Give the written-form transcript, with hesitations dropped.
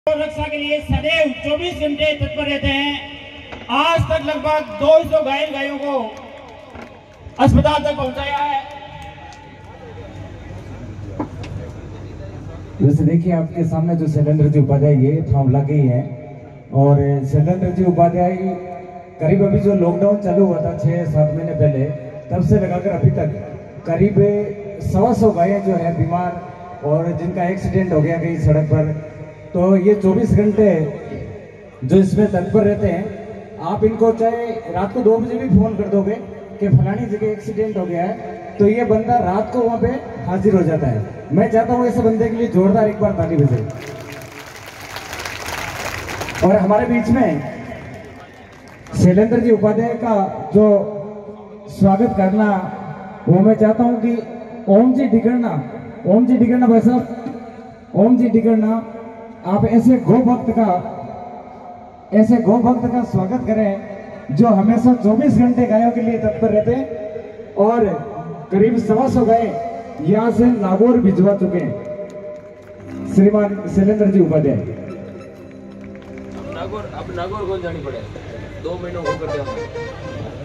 रक्षा के लिए सदैव 24 घंटे तत्पर रहते हैं। आज तक लगभग 200 घायल गायों को अस्पताल तक पहुंचाया है। वैसे देखिए आपके सामने जो शैलेंद्र जी उपाध्याय ये फॉर्म लगे ही है और शैलेंद्र जी उपाध्याय करीब अभी जो लॉकडाउन चालू हुआ था 6-7 महीने पहले, तब से लगाकर अभी तक करीब 100 गायें जो है बीमार और जिनका एक्सीडेंट हो गया कहीं सड़क पर, तो ये 24 घंटे जो इसमें तत्पर रहते हैं। आप इनको चाहे रात को 2 बजे भी फोन कर दोगे कि फलानी जगह एक्सीडेंट हो गया है, तो ये बंदा रात को वहाँ पे हाजिर हो जाता है। मैं चाहता हूँ ऐसे बंदे के लिए जोरदार एक बार ताली बजे। और हमारे बीच में शैलेंद्र जी उपाध्याय का जो स्वागत करना, वो मैं चाहता हूँ कि ओम जी डिगरना भाई साहब, ओम जी डिगरना, आप ऐसे गौ भक्त का स्वागत करें जो हमेशा 24 घंटे गायों के लिए तत्पर रहते हैं और करीब 125 गाय यहाँ से नागौर भिजवा चुके हैं। श्रीमान शैलेंद्र जी उपाध्याय। अब नागौर कौन जानी पड़े, 2 महीनों को कर दिया।